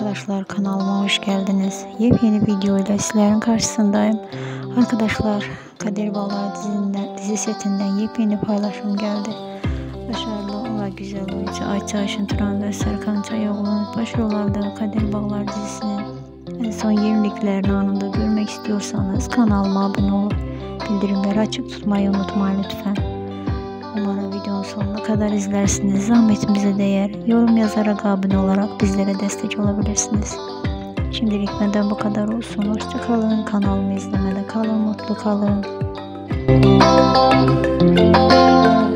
Arkadaşlar, kanalıma hoş geldiniz. Yepyeni video ile sizlerin karşısındayım. Arkadaşlar, Kader Bağlar dizi setinden yepyeni paylaşım geldi. Başarılı ve güzel oyuncu Ayça Aşıntıran ve Serkan Çayoğlu'nun başrollerinde Kader Bağlar dizisinin en son yeniliklerini anında görmek istiyorsanız kanalıma abone olup bildirimleri açık tutmayı unutmayın lütfen. Umarım videonun sonuna kadar izlersiniz. Zahmetimize değer. Yorum yazarak, abone olarak bizlere destek olabilirsiniz. Şimdilik benden bu kadar olsun. Hoşça kalın. Kanalımı izlemede kalın. Mutlu kalın.